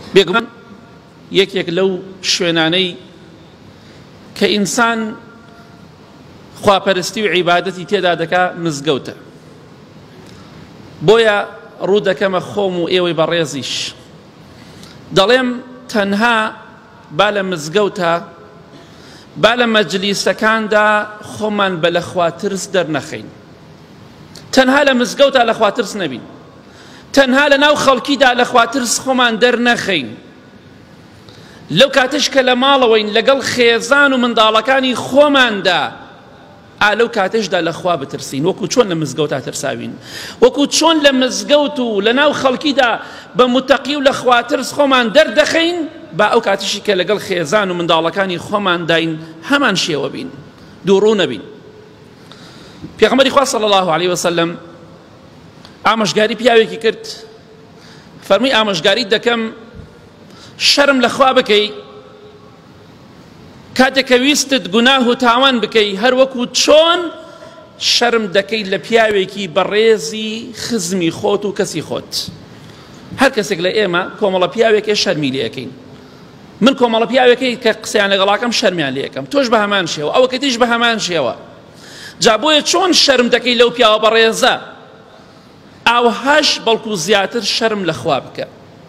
بێگومان یەکێک لەو شوێنانەی کە ئینسان خواپەرستی و عیبادەتی تێدا دەکا مزگەوتە. بۆیە ڕوو دەکەمە خۆم و ئێوەی بەڕێزیش دەڵێم تەنها با لە مزگەوتە با لە مەجلیسەکاندا خۆمان بە لەخواترس دەرنەخەین، تەنها لە مزگەوتە لەخواترس نەبین، تەنها لە ناو خەڵکیدا لەخواترس خۆمان دەرنەخەین. لەو کاتش کە لە ماڵەوەین لەگەڵ خێزان و منداڵەکانی خۆماندا لەو کاتشدا لەخوا بترسین، وەکو چۆن لە مزگەوتا ترساوین، وەکو چۆن لە مزگەوت و لە ناو خەڵکیدا بە متەقی و لە خواترس خۆمان دەردەخەین، با ئەو کاتشی کە لەگەڵ خێزان و منداڵەکانی خۆمان داین هەمان شێوە بین، دووڕوو نەبین. پێغەمبەری خوا صلی الله علیه وسلم ئامۆژگاری پیاوێکی کرد، فەرمووی ئامۆژگاریت دەکەم شەرم لەخوا بکەی کاتێک کە ویستت گوناه و تاوان بکەی، هەر وەکو چۆن شەرم دەکەی لە پیاوێکی بەڕێزی خزمی خۆت و کەسی خۆت. هەر کەسێک لە ئێمە کۆمەڵە پیاوێکی شەرمی لێ یەکەین، من کۆمەڵە پیاوێکی کە قسەیان لەگەڵاکەم شەرمیان لێ یەکەم، تۆش بە هەمان شێوە، ئەوە کەتیش بە هەمان شێوە. جا بۆیە چۆن شەرم دەکەی لەو پیاوە بەڕێزە، ئاوهاش بەڵکو زیاتر شەرم لەخوا بکە.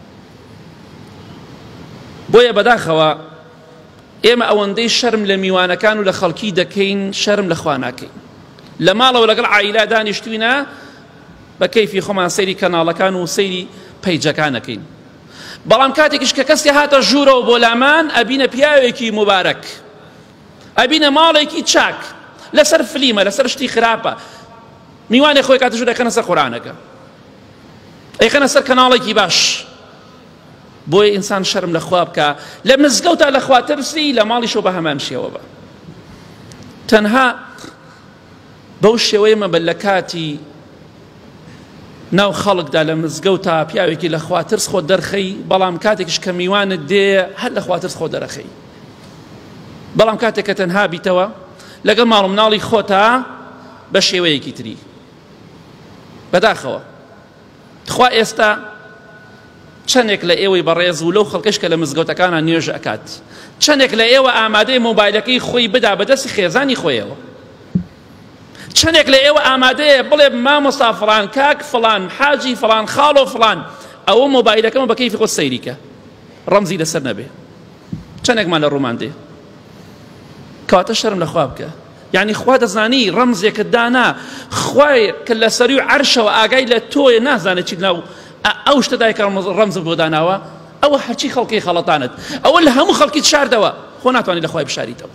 بۆیە بەداخەوە ئێمە ئەوەندەی شەرم لە میوانەکان و لە خەڵکی دەکەین، شەرم لەخوا ناکەین. لە ماڵەوە لەگەڵ عائیلا دانیشتوینە بە کەیفی خۆمان سەیری کەناڵەکان و سەیری پەیجەکانەکەین، بەڵام کاتێکیش کە کەسی هاتە ژوورەوە بۆ لامان ئەبینە پیاوێکی مبارەک، ئەبینە ماڵێکی چاک، لەسەر فلیمە، لەسەر شتی خراپە، میوانی خۆی کاتە ژوور دەکەنە سەر قورئانەکە، ئەیخەنە سەر کەناڵێکی باش. بۆیە ئینسان شەرم لەخوا بکە، لە مزگەوتە لەخوا ترسی، لە ماڵیشەوە بە هەمان شێوە بە. تەنها بەو شێوەیە مەبە لە کاتی ناو خەڵکدا لە مزگەوتە پیاوێکی لەخوا ترس خۆ دەرخەی، بەڵام کاتێکش کە میوانت دێ هەر لەخوا ترس خۆ دەرەخەی. بەڵام کاتێک کە تەنها بیتەوە لەگەڵ ماڵ و مناڵی خۆتە بە شێوەیەکی تری. بەداخەوە خوا ئێستا چەندێک لە ئێوەی بەڕێز و لەو خەڵکەش کە لە مزگەوتەکانە نوێژ ئەکات، چەندێک لە ئێوە ئامادەی مۆبایلەکەی خۆی بدا بەدەستی خێزانی خۆیەوە، چەندێک لە ئێوە ئامادەیە بڵێ مامۆستا فڵان، کاک فڵان، حاجی فڵان، خاڵۆ فڵان، ئەوە مۆبایلەکەمە بە کەیفی خۆت سەیریکە، ڕەمزی لەسەر نەبێ. چەندێکمان لە ڕوومان دێ. کەواتە شەرم لەخوا بکە. یعنی خوا دەزانی ڕەمزێکت دانا، خوای کە لە سەروی عەرشەوە ئاگای لە تۆیە، نازانێت چی ناو ئەو شتەدای کە ڕەمزت بۆ داناوە، ئەوە هەرچی خەڵکی خەڵەتانت، ئەوە لە هەموو خەڵکیت شاردەوە، خۆ ناتوانانی لە خوای بشاریتەوە.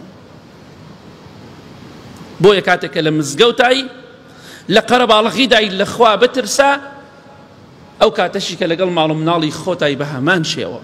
بۆیە کاتێک کە لە مزگەوتایی لە قەرەباڵغیدای لەخوا بترسە، ئەو کاتەشی کە لەگەڵ ماڵ و مناڵی خۆتای بە هەمان شێوە.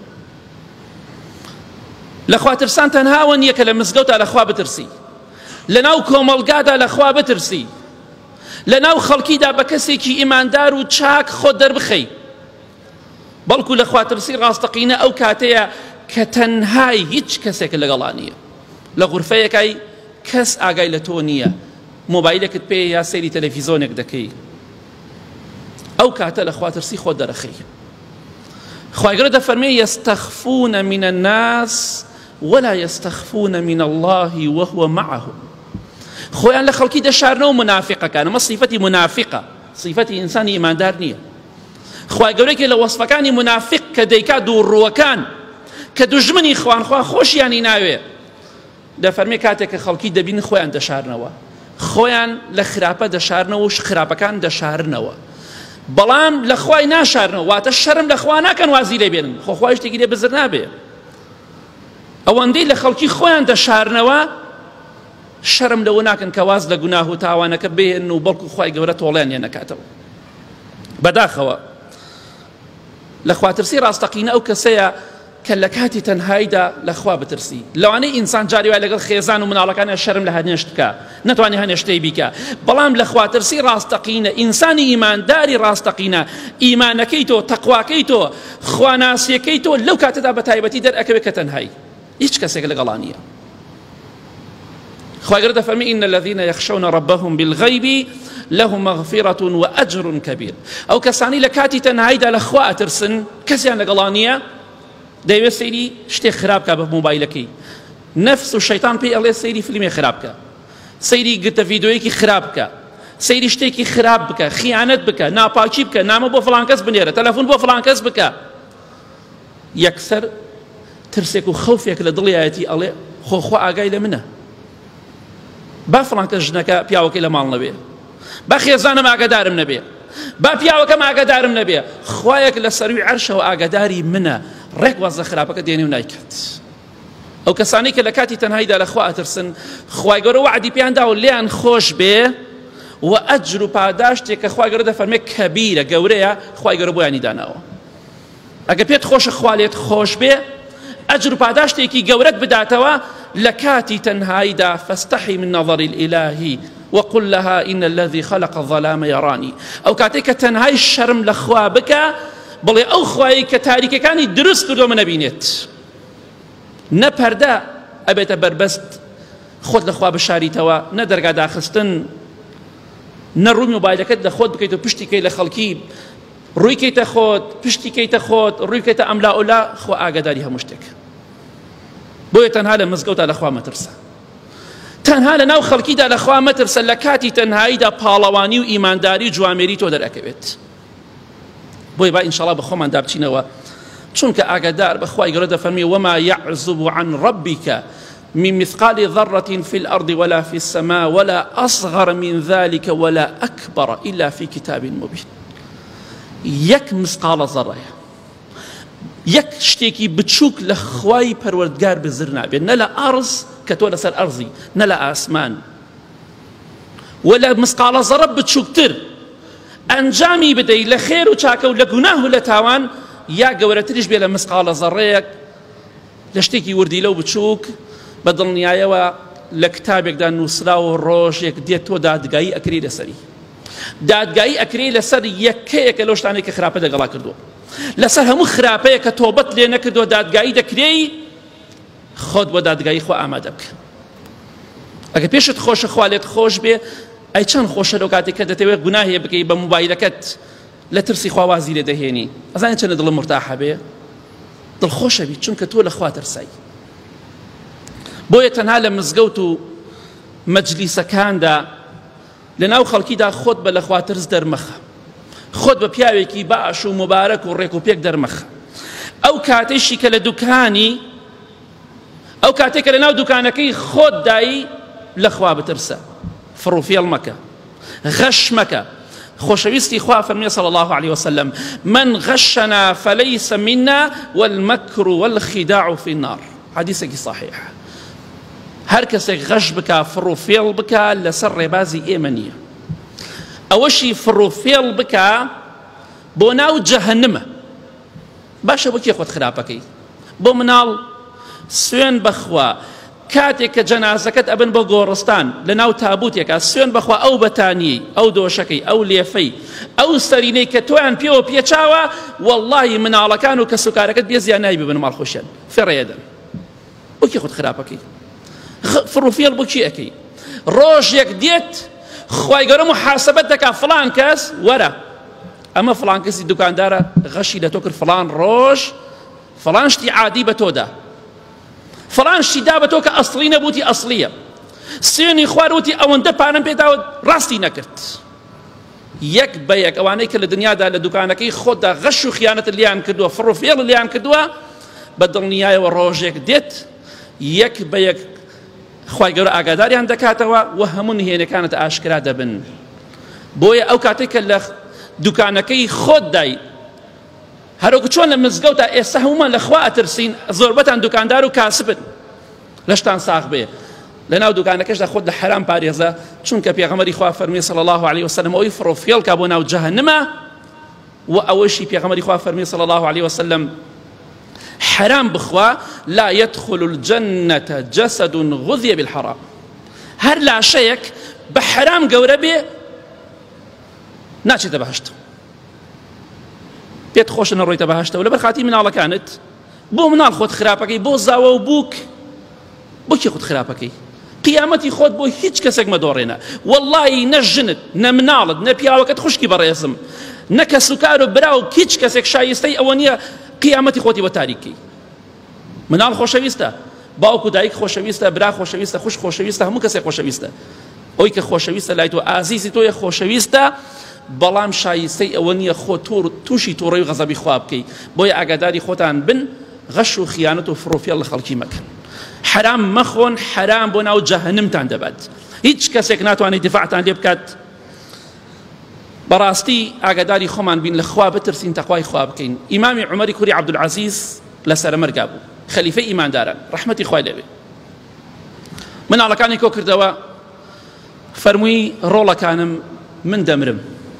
لەخوا ترسان تەنهاوە نییە کە لە مزگەوتە لەخوا بترسی، لە ناو کۆمەڵگادا لەخوا بترسی، لە ناو خەڵکیدا بە کەسێکی ئیماندار و چاک خۆت دەربخەی، بەڵکو لە خواترسی ڕاستەقینە ئەو کاتەیە کە تەنهای هیچ کەسێک لەگەڵا نییە، لە غورفەیەکای کەس ئاگای لە تۆ نییە، مۆبایلێکت پێ یا سەیری تەلەڤیزۆنێک دەکەی، ئەو کاتە لە خواترسی خۆت دەرەخەی. خوای گەورە دەفەرمێ یەستەخفون من الناس ولا يستخفون من الله وهو معهم. خۆیان لە خەڵکی دەشارنەوە منافقەکان، ئەمە صیفەتی منافقە، صیفەتی ئینسانی ئیماندار نییە. خوای گەورەیەکێ لە وەسفەکانی منافق کە دەیکا دووڕووەکان کە دوژمنی خوانخوا خۆشیانی ناوێ، دەفەرمێ کاتێک کە خەڵکی دەبین خۆیان دەشارنەوە، خۆیان لە خراپە دەشارنەوە و خراپەکان دەشارنەوە، بەڵام لە خوای ناشارنەوە، واتە شەرم لە خوا ناکەن وازی لێ بێنن، خۆ خوای شتێکی لێ بزر نابێ. ئەوەندەی لە خەڵکی خۆیان دەشارنەوە، شەرم لەوە ناکەن کە واز لە گوناه و تاوانەکە بێن و بەڵکو خوای گەورە تۆڵیان لێ نەکاتەوە. بەداخەوە لە خواترسی ڕاستەقینە ئەو کەسەیە کە لە کاتی تەنهاییدا لەخوا بترسی. لەوانەی ئینسان جاری وای لەگەڵ خێزان و مناڵەکانە شەرم لە هەنێشت بکە، نەتوانێ هەنێشتەی بیکە، بەڵام لە خواترسی ڕاستەقینە، ئینسانی ئیمانداری ڕاستەقینە، ئیمانەکەی تۆ، تەقواکەی تۆ، خواناسیەکەی تۆ لەو کاتەدا بە تایبەتی دەرئەکەوێت کە تەنهایی هیچ کەسێک لەگەڵا نییە. خوای گەورە دەفەرمێ ئین الذین یخشون ربهم بالغیب لهم مغفرة وأجر كبير. ئەو کەسانی لە کاتی تەنهاییدا لەخوا ئەترسن، کەسیان لەگەڵا نییە، دەیەوێت سەیری شتێک خراپ بکە بە مۆبایلەکەی نەفس و شەیتان پێی ئەڵێ سەیری فیلمێ خراپ بکە سەیری گرتە ڤیدیۆیەکی خراپ بکە سەیری شتێکی خراپ بکە خیانەت بکە ناپاکی بکە نامە بۆ فڵان کەس بنێرە تەلەفۆن بۆ فڵان کەس بکە یەکسەر ترسێک و خەوفێک لە دڵیایەتی ئەڵێ خۆ ئاگای لە منە با فڵان کەس ژنەکە پیاوەکەی لە ماڵ نەبێ با خێزانم ئاگادارم نەبێ با پیاوەکەم ئاگادارم نەبێ خوایەک لە سەروی عەرشەوە ئاگاداری منە ڕێک وازە خراپەکە دێنێ و نایکات ئەو کەسانەی کە لە کاتی تەنهاییدا لە خوا ئەترسن خوای گەورە وعدی پێیان دا و لێیان خۆش بێ و ئەجر و پاداشتێک کە خوای گەورە دەفەرمێ کەبیرە گەورەیە خوای گەورە بۆیانی داناوە ئەگە پێت خۆشە خوا لێت خۆش بێ ئەجر و پاداشتێکی گەورەت بداتەوە لە کاتی تەنهاییدا فاستحی من نظر الإلهی وقل لها إن الذي خلق الظلام يراني أو كاتيك تنهاي الشرم لخوا بك بڵێ ئەو خوایی کە تاریکەکانی دروست کردۆ منە بینێت نە پەردە ئەبێتە بەربەست خۆت لە خوا بشاریتەوە نە دەرگا داخستن نە ڕووی مۆبایلەکەت لە خۆت بکەیت و پشتی کەی لە خەڵکی ڕووی کەیتە خۆت پشتی کەیتە خۆت ڕووی کەیتە ئەملا ئولا خوا ئاگاداری هەموو شتێک بۆیە تەنها لە مزگەوتە لە خوا مەترسە تەنها لە ناو خەڵکیدا لە خوا مەترسە لە کاتی تەنهاییدا پاڵەوانی و ئیمانداری و جوامێری تۆ دەرەکەوێت بۆی با ئینشاڵڵا بە خۆمان دابچینەوە چونکە ئاگادار بەخوای گەورە دەفەرمێ وما يعزب عن ربك من مثقال ذرة في الأرض ولا في السماء ولا أصغر من ذلك ولا أكبر إلا في كتاب مبين يك مثقال ذرة يك شتێکی بچووک لە خوای پەروەردگار بزر نابێت نە لە ئەرز کە تۆ لەسەر ئەرزی نە لە ئاسمان ولا مثقال ذرة بچووکتر ئەنجامی بدەی لە خێر و چاکە و لە گوناه و لە تاوان یا گەورەتریش بێ لە مثقال ذرەیەک لە شتێکی وردی لەو بچووک بە دڵنیایەوە لە کتابێکدا نووسراوە ڕۆژێک دێت تۆ دادگایی ئەکری لەسەری دادگایی ئەکری لەسەر یەکەیەکە لەو شتانەی کە خراپە دەگەڵا کردووە لەسەر هەموو خراپەیە کە تۆبەت لێ نەکردووە دادگایی دەکرێی خۆت بۆ دادگایی خۆ ئامادە بکە ئەگە پێشت خۆشە خوا لێت خۆش بێ ئەی چەند خۆشە لەو کاتێک کە دەتەوێت گوناهێ بکەی بە مۆبایلەکەت لە ترسی خواوازی لێ دەهێنی ئەزانێت چەندە دڵم مرتاحە بێ دڵخۆشە بیت چونکە تۆ لە خوا ترسایی بۆیە تەنها لە مزگەوت و مەجلیسەکاندا لە ناو خەڵکیدا خۆت بە لە خوا ترس دەرمەخە خۆت بە پیاوێکی باش و مبارەک و ڕێک و پێک دەرمەخە ئەو کاتێشی کە لە دوکانی ئەو کاتێک کە لە ناو دوکانەکەی خۆت دایی لە خوا بترسە فڕوفێڵ مەکە غەش مەکە خۆشەویستی خوا فەرمێ صلی الله عليه وسلم من غشنا فليس منا والمكر والخداع في النار حديثك صحيح هەر کەسێک غەش بکە فڕوفێڵ بکە لەسەر ڕێبازی ئێمە نییە ئەوەشی فڕوفێڵ بکە بۆ ناو جەهەنمە باشە بۆ کێ خۆت خراپەکەی بۆ مناڵ سوێن بەخوا کاتێک کە جەنازەکەت ئەبن بۆ گۆڕستان لە ناو تابوتێکە سوێن بەخوا ئەو بەتانی ئەو دۆشەکەی ئەو لێفەی ئەو سەرینەی کە تۆیان پێوە پێچاوە وەڵڵاهی مناڵەکان و کەسوکارەکەت بێ زیان نایبی بن ماڵخۆشیان فێڕەیەدەن بۆ کێ خۆت خراپەکەی فڕوفێڵ بۆ چی ئەەکەی ڕۆژێک دێت خوای گەورە محاسەبەت دەکا فڵان کەس وەرە ئەمە فڵان کەسی دوکاندارە غەشی لە تۆ کرد فڵان ڕۆژ فڵان شتی عادی بە تۆدا فڵان شتی دا بە تۆ کە ئەسڵی نەبووتی ئەسڵیە سوێنی خواروتی ئەوەندە پارەم پێداوە ڕاستی نەکرد یەک بە یەک ئەوانەی کە لە دنیادا لە دوکانەکەی خۆتدا غەش و خیانەت لیان کردووە فڕوفێڵ لیان کردووە بە دڵنیایەوە ڕۆژێک دێت یەک بە یەک خوای گەورە ئاگاداریان دەکاتەوە و هەموو نهێنەکانت ئاشکرا دەبن بۆیە ئەو کاتێک کە لە دوکانەکەی خۆت دای هەروەکو چۆن لە مزگەوتە ئێستا هەمومان لە خوا ئەترسین زۆربەتان دوکاندار و کاسبن لەشتان ساغ بێ لە ناو دوکانەکەشدا خۆت لە حرام پارێزە چونکە پێغەمبەری خوا فەرمی صلی الله عليه وسلم ئەوەی فڕۆفێڵ کا بۆ ناو جەهەنەمە و ئەوەشی پێغەمبەری خوا فەرمی صلی الله عليه وسلم حرام بخوا لا يدخل الجنة جسد غذي بالحرام هر لا شيك بحرام قورة بي ناچێتە بەهەشت پێت خۆشە نەڕۆیتە بەهەشتەوە لەبەر خاتی مناڵە كانت بۆ مناڵ خۆت خراپەکەی بۆ زاوە و بووک بۆ کێ خۆت خراپەکەی قیامەتی خۆت بۆ هیچ کەسێک مەدۆڕێنە وەڵڵاهی نە ژنت نە مناڵت نە پیاوەکەت خوشکی بەڕێزم نە کەسوکار و برا و هیچ کەسێک شایستەی ئەوە نییە قیامەتی خۆتی بۆ تاریکی مناڵ خۆشەویستە، باوکو دایک خۆشەویستە، برا خۆشەویستە، خوش خۆشەویستە، هەموو کەسێک خۆشەویستە. ئەوەی کە خۆشەویستە لای تۆ ئازیزی تۆیە خۆشەویستە، بەڵام شایستەی ئەوە نییە خۆ تووشی تۆڕەی و غەزەبی خوا بکەیت. بۆیە ئاگاداری خۆتان بن، غەش و خیانەت و فرۆفێڵ لە خەڵکی مەکەن. حرام مەخۆن، حرام بۆ ناو جەهەنەمتان دەبات. هیچ کەسێک ناتوانێت دیفاعتان لێ بکات. بەڕاستی ئاگاداری خۆمان بین، لە خوا بترسین، تەقوای خوا بکەین. ئیمامی عومەری کوڕی عەبدولعەزیز لەسەر مەرگا بوو، خەلیفەی ئیمانداران ڕەحمەتی خوای لێبێ. مناڵەکانی کۆ کردەوە، فەرمووی ڕۆڵەکانم من دەمرم،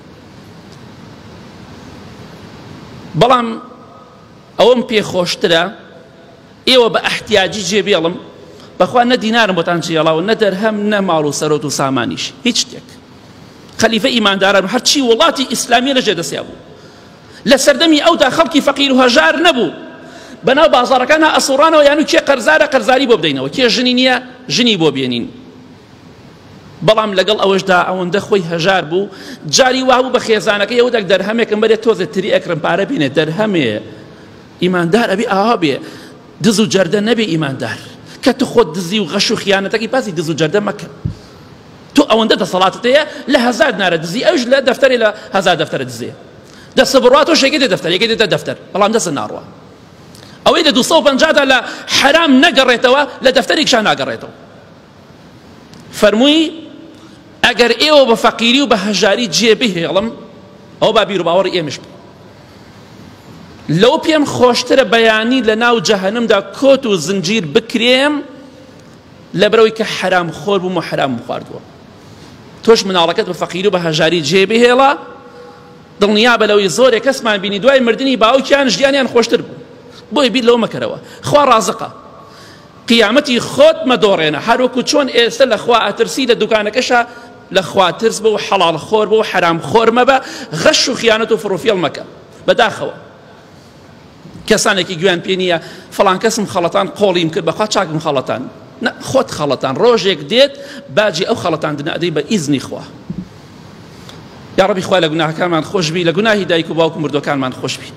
بەڵام ئەوەم پێ خۆشترە ئێوە بە ئەحتیاجی جێبێڵم، بەخوا نە دینارم بۆتان جێڵاوە، نە دەرهەم، نە ماڵ و سەرۆت و سامانیش، هیچ شتێک. خەلیفە ئیمانداران هەرچی وڵاتی ئیسلامی لەژێ دەستیا بوو. لە سەردەمی ئەودا خەڵکی فەقیر و هەژار نەبوو، بەناو بازاڕەکانە ئەسوڕانەوە، یان و کێ قەرزارە قەرزاری بۆ بدەینەوە، کێ ژنی نییە ژنی بۆ بێنین. بەڵام لەگەڵ ئەوەشدا ئەوەندە خۆی هەژار بوو، جاری وا بوو بە خێزانەکەی ئەوەدەک دەرهەمێکم بەرێت تۆزە تری ئەکرم پارە بینێ، دەرهەمێ ئیماندار ئەبێ ئاوا بێ، دز و جەردە نەبێ ئیماندار. کە تو خۆت دزی و غەش و خیانەتەکەی باسی دز و جەردە مەکە. تو ئەوەندە دەسەڵاتت هەیە لە 1000 نارە دزی، ئەوش لە دەفتەرێ لە 1000 دەفتەرە دزێ، دەستە بڕات و شێکی دێ دەفتەر، یەکێ دێتە دەفتەر، بەڵام دەستە ناڕوە. ئەوەی لە 250 لە حرام نەگەڕێتەوە، لە دەفتەرێکشان ناگەڕێتەوە. فەرمووی ئەگەر ئێوە بە فەقیری و بە هەژاری جێبهێڵم، ئەوە با بیر و باوەڕی ئێمەش بێ. لەو پێم خۆشترە بەیانی لە ناو جەهەنەمدا کۆت و زنجیر بکرێم لەبەرەوەی کە حرام خۆر بووم و حرام خواردووە. تۆش مناڵەکەت بە فەقیری و بە هەژاری جێبهێڵە، دڵنیا بە لەوەی زۆرێک کەسمان بینی دوای مردنی باوکیان ژیانیان خۆشتر بوو. بۆی بیر لەوە مەکەرەوە، خوا ڕازقە، قیامەتی خۆت مەدۆڕێنە، هەروەکو چۆن ئێستا لە خوا ئەترسی لە دوکانەکەشە لە خوا ترس بە و حەڵاڵ خۆر بە و حرام خۆر مەبە، غەش و خیانەت و فرۆفێڵ مەکە. بەداخەوە کەسانێکی گویان پێ نییە فەڵان کەسم خەڵەتان قۆڵیم کرد، بەخوا چاکم خەڵەتان، خۆت خەڵەتان ڕۆژێک دێت باجی ئەو خەڵەتاندنە ئەدەی بە ئیزنی خوا. یا ڕەبی خوا لە گوناهەکانمان خۆشبی، لە گوناهی دایک و باوک و مردوەکانمان خۆشبی.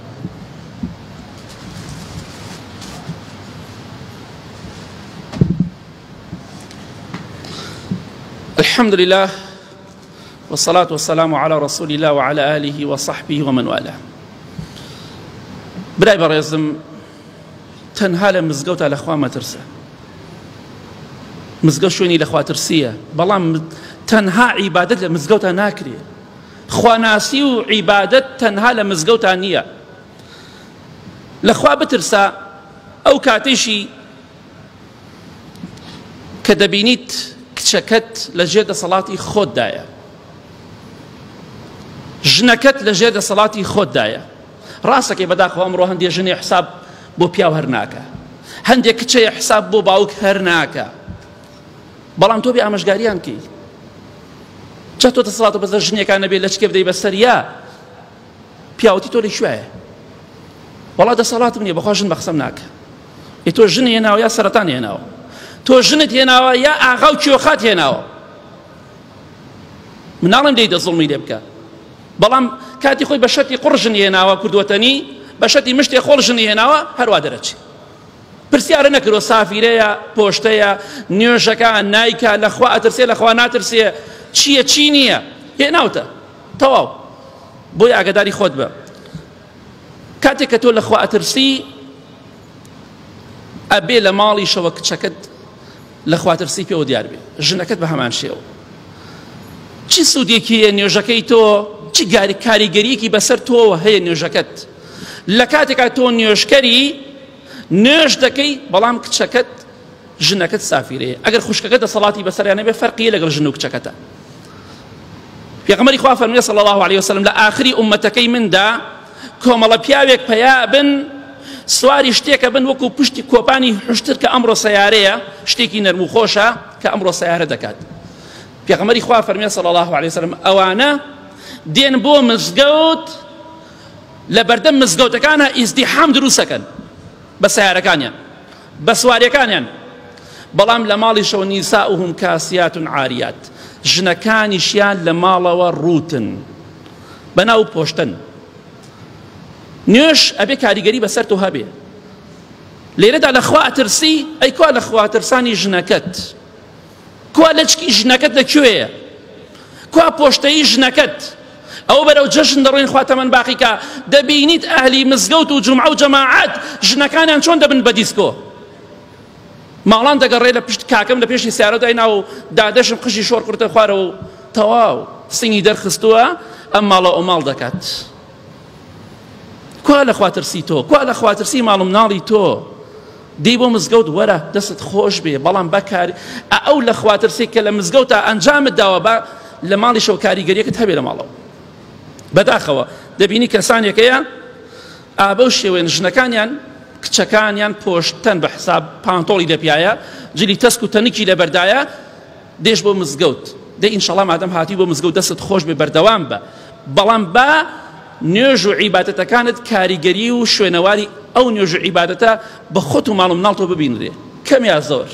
الحمد لله والصلاة والسلام على رسول الله وعلى آله وصحبه ومن والاه. برای بەڕێزم، تەنها لە مزگەوتە لە خوا مەترسە. مزگەوت شوێنی لە خواترسیە، بەڵام تەنها عیبادەت لە مزگەوتە ناکرێ. خواناسی و عیبادەت تەنها لە مزگەوتە نییە. لە خوا بترسە، ئەو کاتێشی کە دەبینیت کچەکەت لە ژێر دەسەڵاتی خۆتدایە، ژنەکەت لە ژێر دەسەڵاتی خۆتدایە. ڕاستەکەی بەداخەوە ئەمڕۆ هەندێک ژنێ حساب بۆ پیاو هەر ناکە، هەندێک کچەیە حساب بۆ باوک هەر ناکە، بەڵام تۆ بێ ئامەژگاریان کەی. چە تۆ دەسەڵاتە بەزە ژنێکان نەبێت لە چکێ بدەی بەسەر، یا پیاوەتی تۆ لە شوایە، وەڵا دەسەڵاتم نییە، بەخوا ژن بە قسەم ناکە. تۆ ژن هێناوە یا سەرەتان هێناوە، تۆ ژنت هێناوە یا ئاغا و کێوخات هێناوە. مناڵم دەی دەزڵمی لێ بکە، بەڵام کاتی خۆی بە شەتی قوڕ ژنی هێناوە کردوەتەنی، بە شەتی مشتێ خۆڵ ژنی هێناوە، هەروە دەرەچی. پرسیارە نەکردوە سافیرەیە، پۆشتەیە، نوێژەکە، نایکە، لەخوا ئەترسێ لەخوا ناترسێ، چییە چی نییە، هێناوتە تەواو. بۆی ئاگاداری خۆت بە. کاتێک کە تۆ لەخوا ئەترسی، ئەبێ لە ماڵیشەوە کچەکەت لەخوا ترسی پێوە دیار بێ، ژنەکەت بە هەمان شێوە. چی سوودێکی هەیە نوێژەکەی تۆ، چی کاریگەریەکی بەسەر تۆوە هەیە نوێژەکەت؟ لە کاتێکا تۆ نوێژکەری نوێژ دەکەی، بەڵام کچەکەت ژنەکەت سافیرەیە. ئەگەر خوشکەکەت دەسەڵاتی بەسەریان نەبێ، فەرقیە لەگەڵ ژن و کچەکەتە. پێغەمبەری خوا فەرموویە صلی الله عليه وسلم لە ئاخری ئومەتەکەی مندا کۆمەڵە پیاوێک پەیا بن، سواری شتێکە بن وەکو پشتی کۆپانی حشتر کە ئەمڕۆ سەیارەیە، شتێکی نەرم و خۆشە کە ئەمڕۆ سەیارە دەکات. پێغەمبەری خوا فەرموویە صلی الله عليه وسلم ئەوانە دێن بۆ مزگەوت، لە بەردەم مزگەوتەکانە ئیزدیحام دروست دەکەن بە سەیارەکانیان، بە سواریەکانیان، بەڵام لە ماڵیشەوە نیساؤهم کاسیات عاریات، ژنەکانیشیان لە ماڵەوە ڕوتن، بەناو پۆشتن. نوێش ئەبێ کاریگەری بەسەر تۆ هەبێ، لێرەدا لەخوا ئەترسی ئەی کوا لەخوا ترسانی ژنەکەت کوا لەچکی ژنەکەت لەکوێیە کوا پۆشتەی ژنەکەت ئەو بەرەو جەژن دەڕۆین خوا تەمەن باقیکە دەبینیت ئەهلی مزگەوت و جومعە و جەماعەت ژنەکانیان چۆن دەبن بە دیسکۆ ماڵان دەگەڕێ لە پشت کاکەم لە پێشی سیارە داینا و دادەشم قژی شۆر قورتە خوارەوە و تەواو سنگی دەرخستووە ئەم ماڵە ئەو ماڵ دەکات کوا لەخوا ترسی تۆ کوا لەخوا ترسی ماڵ و مناڵی تۆ دەی بۆ مزگەوت وەرە دەستت خۆش بێ بەڵام بەکاری ئەو لەخوا ترسی کە لە مزگەوتە ئەنجامت داوە بە لە ماڵیشەوە کاریگەریەکەت هەبێ لە ماڵەوە بەداخەوە دەبینی کەسانێکەیە ئابە و شێوێن ژنەکانیان کچەکانیان پۆشتەن بە حساب پانتۆڵی دەپیایە جلی تەسک و تەنکی لە بەردایە دێش بۆ مزگەوت دەی ئینشەڵا مادەم هاتی بۆ مزگەوت دەستت خۆش بێ بەردەوام بە بەڵام بە نوێژ و عیبادەتەکانت کاریگەری و شوێنەواری ئەو نوێژ و عیبادەتە بە خۆت و ماڵ و مناڵ تۆ ببینرێ کەم یا زۆر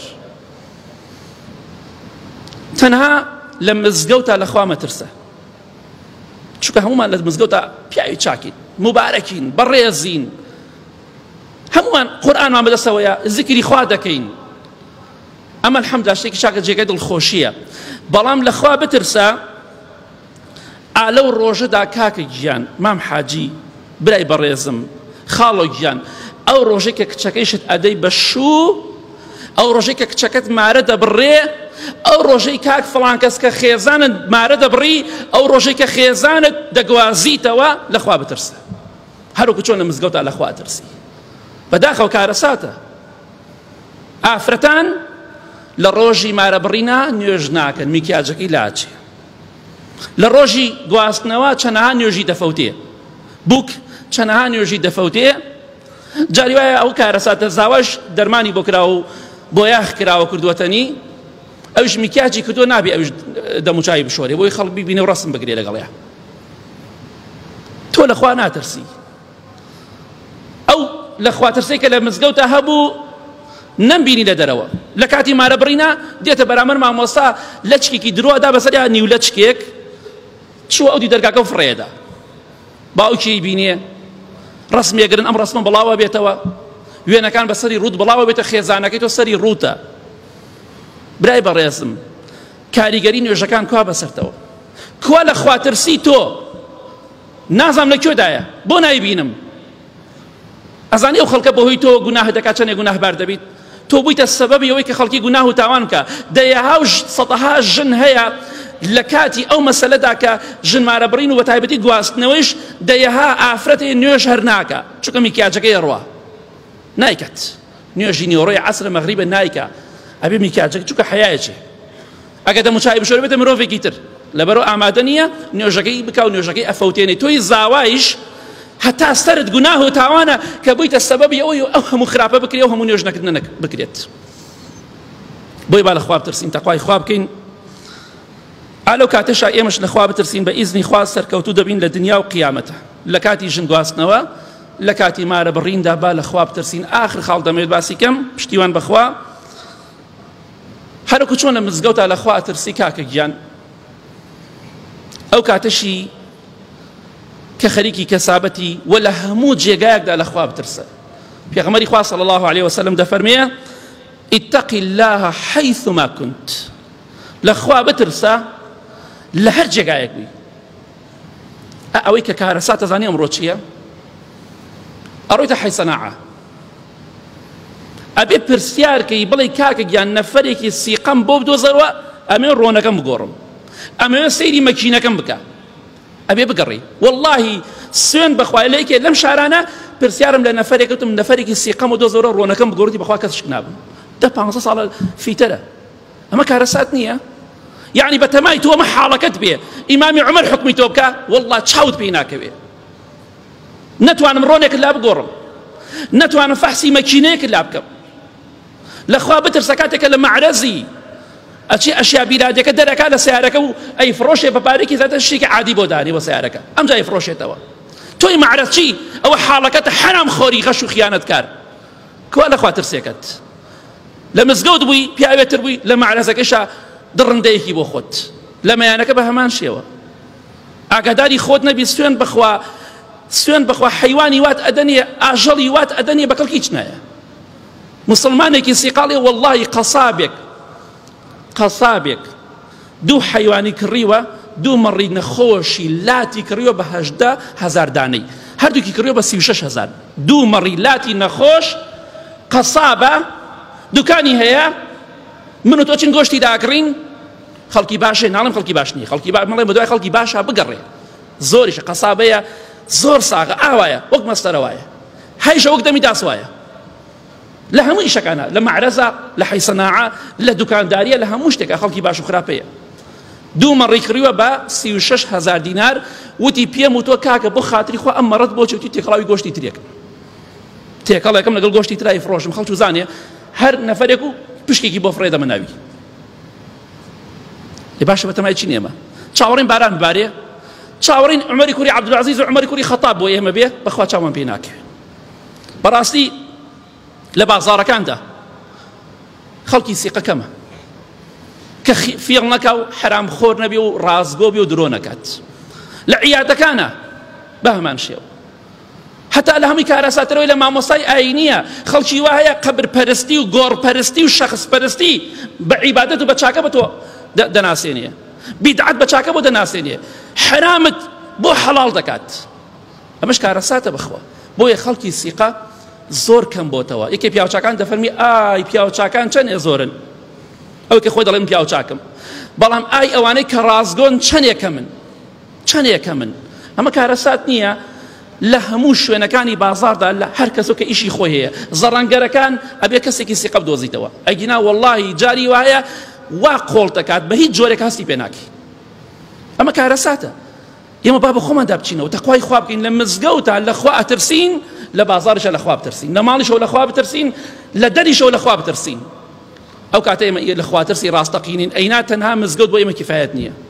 تەنها لە مزگەوتە لەخوا مەترسە چونکە هەمومان لە مزگەوتە پیاوی چاکین مبارەکین بەڕێزین هەمومان قورئانمان بەدەستەوەیە زیکری خوا دەکەین ئەمە الحەمدوللا شتێکی چاکە جێگەی دڵخۆشیە بەڵام لەخوا بترسە ئالەو ڕۆژەدا کاکە گیان مام حاجی برای بەڕێزم خاڵۆ گیان ئەو ڕۆژەی کە کچەکەیشت ئەدەی بە شوو ئەو ڕۆژەی کە کچەکەت مارە دەبڕێ ئەو ڕۆژەی کاک فڵان کەس کە خێزانت مارە دەبڕی ئەو ڕۆژەی کە خێزانت دەگوازیتەوە لەخوا بترسە هەروکو چۆن لە مزگەوتە لەخوا ترسی بەداخەوە کارەساتە ئافرەتان لە ڕۆژی مارە بڕینە نوێژ ناکەن میکیاجەکەی لاچێ لە ڕۆژی گواستنەوە چەنەها نوێژی دەفەوتێ بووک چەنەها نوێژی دەفەوتێ جاری وایە ئەو کارەساتە زاواش دەرمانی بۆ کراوە و بۆ یاخ کراوە کردووەتەنی ئەوش میکیاجی کردووە نابێ ئەوش دەموچایی بشۆرێ بۆی خەڵک بیبینێ و ڕەسم بگرێ لەگەڵیە تۆ لەخوا ناترسی ئەو لەخوا ترسی کە لە مزگەوتە هەبوو نەمبینی لە دەرەوە لە کاتی مارە بڕینە دێتە بەرامبەر مامۆستا لەچکێکی درۆدا بەسەریا نیو لەچکێک چووە ئەو دی دەرگاکە و فڕێدا باوکی بینێ ڕسمێگرن ئەم ڕسمە بڵاوە بێتەوە وێنەکان بەسەری ڕوت بڵاوە بێتە خێزانەکەی تۆ سەری ڕوتە برای بەڕێزم کاریگەری نوێژەکان کوا بەسەرتەوە کوا لەخوا ترسی تۆ نازام لەکوێدایە بۆ نایبینم ئەزانی ئەو خەڵکە بەهۆی تۆ گوناه دەکات چەندێک گوناهبار دەبیت تۆ بوویتە سەبەبی ئەوەی کە خەڵکی گوناه و تاوان بکە دەیەها و سەدەها ژن هەیە لە کاتی ئەو مەسەلەدا کە ژن مارە بڕین و بە تایبەتی گواستنەوەیش دەیەها ئافرەتی نوێژ هەر ناکە چونکە میکیاجەکەی ڕوا نایکات نوێژی نیوەڕۆی عەسرە مەغریبە نایکە ئەبێ میکیاجەکە چونکە حەیایەکێ ئەگەر دەموچایی بشۆرە بێتە مرۆڤێکی تر لەبەرەوە ئامادە نییە نوێژەکەی بکە و نوێژەکەی ئەفەوتێنێ تۆی زاوایش هەتا سەرت گوناه و تاوانە کە بوویتە سەبەبی ئەوەی ئەو هەموو خراپە بکرێ و هەموو نوێژ نەکردنە بکرێت بۆی با لەخوا بترسین تەقوای خوا بکەین ئالەو کاتەشا ئێمەش لەخوا بترسین بە ئیزنی خوا سەرکەوتوو دەبین لە دنیا و قیامەتە لە کاتی ژن گواستنەوە لە کاتی مارە بڕیندا با لەخوا بترسین ئاخر خاڵ دەمەوێت باسی کەم پشتیوان بەخوا هەروکو چۆن لە مزگەوتە لەخوا ئەترسی کاکە گیان ئەو کاتەشی کە خەریکی کەسابەتی و لە هەموو جێگایەکدا لەخوا بترسە پێغەمبەری خوا صلی الله عليه وسلم دەفەرمێ اتقی الله حیثما كنت لەخوا بترسە لە هەر جێگایەک بی ئەوەی کە کارەسات دەزانی ئەمڕۆ چییە ئەڕۆیتە حەی سەناعە ئەبێ پرسیارکەی بڵێ کاکە گیان نەفەرێکی سیقەم بۆ بدۆزەوە ئەمێ ڕۆنەکەم بگۆڕم ئەمەوێ سەیری مەکینەکەم بکە ئەبێ بگەڕی واللهی سوێن بەخوای لەیکێ لەم شارانە پرسیارم لە نەفەرێک وتم نەفەرێکی سیقەم و دۆزەوە ڕۆنەکەم بگۆڕی بەخوا کەسش نابم 10-15 ساڵە فیتەرە ئەمە کارەسات نییە یعنی بەتەمای تۆ ئەمە حاڵەکەت بێ ئیمامی عومەر حکمی تۆ بکە والله چاوت پێی ناکەوێ نەتوانم ڕۆنێکت لا بگۆڕم نەتوانم فەحسی مەکینەیەکت لا بکەم لەخوا بترسە کاتێکە لە مەعرەزی ئەچی ئەشیا بیرادەکە دەرەکا لە سیارەکە و ئەی فرۆشێ بە پارێکی زیاتر شتێکی عادی بۆ دانی بۆ سیارەکە ئەمجا ئەیفرۆشێتەوە تۆی مەعرەز چی ئەوە حاڵەکەتە حرام خۆری غەش و خیانەتکار کوا لەخوا ترسێکەت لە مزگەوت بووی پیاوێتر بووی لە مەعرەزەکەشا دڕندەیەکی بۆ خۆت لە مەیانەکە بە هەمان شێوە ئاگاداری خۆت نەبی سوێن بخوا حیوانی وات ئەدەنێ ئاژەڵی وات ئەدەنێ بە کەڵکی هیچ نایە مسلمانێکی سیقاڵێ وەڵڵاهی قەسابێک دوو حەیوانی کڕیوە، دوو مەڕی نەخۆشی لاتی کڕیوە بە 18,000 دانەی، هەردووکی کڕیوە بە 36,000. دوو مەڕی لاتی نەخۆش قەسابە، دوکانی هەیە، من و تۆ چین گۆشتی داکڕین، خەڵکی باشێ ناڵێم خەڵکی باش نییە، خەڵکی مەڵێ بە دوای خەڵکی باشە بگەڕێ، زۆریشە قەسابەیە، زۆر ساغە ئاوایە وەک مەستەرەوایە، هەیشە وەک دەمی داسوایە لە هەموو ئیشەکانە، لە معرەزە، لە حەیسەناعە، لە دوکانداریە، لە هەموو شتێکە خەڵکی باش و خراپەیە. دوو مەڕی کڕیوە بە 36,000 دینار. وتی پێم و تۆ کاکە بۆ خاتری خۆ ئەم مەڕەت بۆ چوتی تێکەڵاوی گۆشتی ترێکم، تێکەڵێکم لەگەڵ گۆشتی ترای فرۆشم، خەڵک زانێ هەر نەفەرێک و پشکێکی بۆ فڕێ دەمەناوی. لێ باشە بەتەمای چی نێمە؟ چاوەڕێن باران ببارێ، چاوەڕێن عومەری کوڕی عەبدولعەزیز و عومەری کوڕی خەتاب بۆ ئێمە بێ، بەخوا چاوان پێ ناکەوێت. بەڕاستی لە بازاڕەکاندا خەڵکی سیقەکەمە کە فێڵ نەکا و حرام خۆر نەبێ و ڕازگۆ بێ و درۆ نەکات. لە عیادەکانە بە هەمان شێوە، هەتا لە هەمووی کارەساتەرەوەی لە مامۆستای ئاینیە خەڵکی وا هەیە قەبرپەرستی و گۆڕپەرستی و شەخصپەرستی بە عیبادەت و بە چاکە بە تۆ دەناسێنێ، بیدعەت بە چاکە بۆ دەناسێنێ، حرامت بۆ حەڵاڵ دەکات. ئەمەش کارەساتە بخوا. بۆیە خەڵکی سیقە زۆر کەم بۆتەوە. یەکێ پیاوچاکان دەفەرمی ئای پیاوچاکان چەندێ زۆرن، ئەوەی کە خۆی دەڵێن پیاو چاکم، بەڵام ئای ئەوانەی کە ڕازگۆن چەندێکە من. ئەمە کارەسات نییە. لە هەموو شوێنەکانی بازاردا لە هەر کەسۆ کە ئیشی خۆی هەیە، زەڕەنگەرەکان ئەبێ کەسێکی سیقە بدۆزیتەوە، ئەگینا وەڵڵاهی جاری وایە وا قۆڵ دەکات بە هیچ جۆرێک هەستی پێ ناکەی. ئەمە کارەساتە. ئێمە با بە خۆمان دابچینەوە، تەقوای خوا بکەین، لە مزگەوتە لە خوا ئەترسین، لە بازاڕیشە لە خوا بترسین، لە ماڵیشەوە لە خوا بترسین، لە دەریشەوە لە خوا بترسین. ئەو کاتە ئێمە لە خوا ترسی ڕاستەقینین، ئەینا تەنها مزگەوت بۆ ئێمە کفایەت نییە.